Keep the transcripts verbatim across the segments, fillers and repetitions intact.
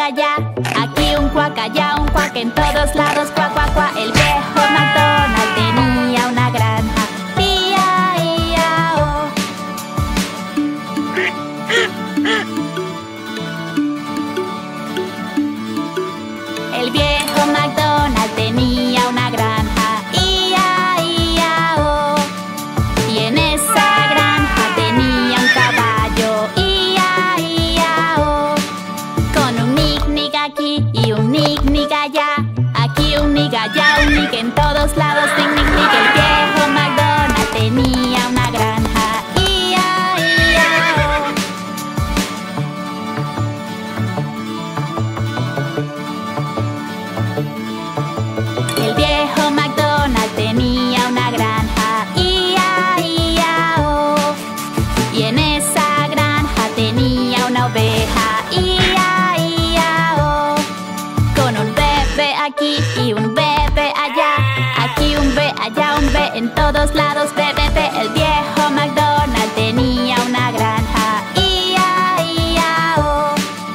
allá. Aquí un cuac, allá un cuac, en todos lados cuac, cuac, cuac. El viejo McDonald tenía una granja. Ia, ia, oh. El viejo McDonald tenía una granja. Ia, ia, oh. Y en esa granja tenía un caballo. Ia, ia, oh. Con un nick-nick aquí y un nick-nick allá. Aquí un nick, allá un nick, en todos lados nick-nick-nick. El viejo McDonald tenía una granja. Ia, ia, oh. El viejo McDonald tenía una granja. Ia, ia, oh. Y en esa granja tenía una oveja. Ia, ia, oh. Con un bebé aquí y un bebé allá. Aquí un bebé, allá un bebé, en todos lados bebé. El viejo McDonald tenía una granja. Ia, ia, oh.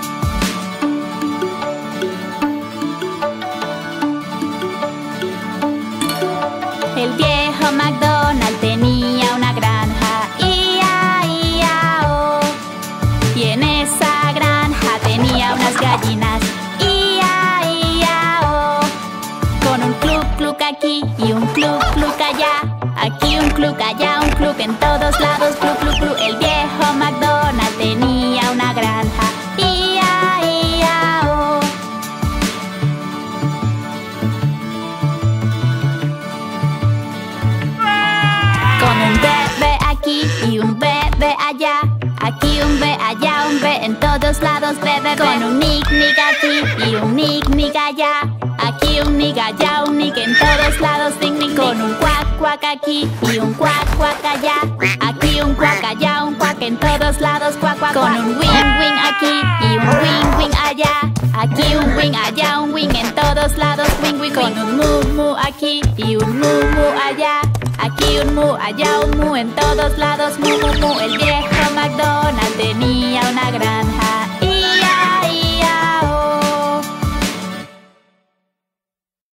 El viejo McDonald tenía una granja. Ia, ia, oh. Y en esa granja tenía unas gallinas. Ia, ia, oh. Con un cluc, cluc aquí y un cluc, cluc allá. Aquí un cluc, allá un cluc, en todos lados cluc, cluc, cluc. El viejo McDonald tenía una granja. Ia, ia, oh. Con un bebé aquí y un bebé allá. Aquí un bebé, allá un bebé, en todos lados bebé. Con un nick-nick aquí y un nick-nick allá. Aquí un nick, allá un nick, en todos lados nick-nick. Con un cuac, cuac aquí y un cuac, cuac allá. Aquí un cuac, allá un cuac, en todos lados cuac, cuac, cuac. Con un wing, wing aquí y un wing, wing allá. Aquí un wing, allá un wing, en todos lados wing, wing, wing. Con un mu, mu aquí y un mu, mu allá. Aquí un mu, allá un mu, en todos lados mu, mu, mu. El viejo McDonald tenía una granja.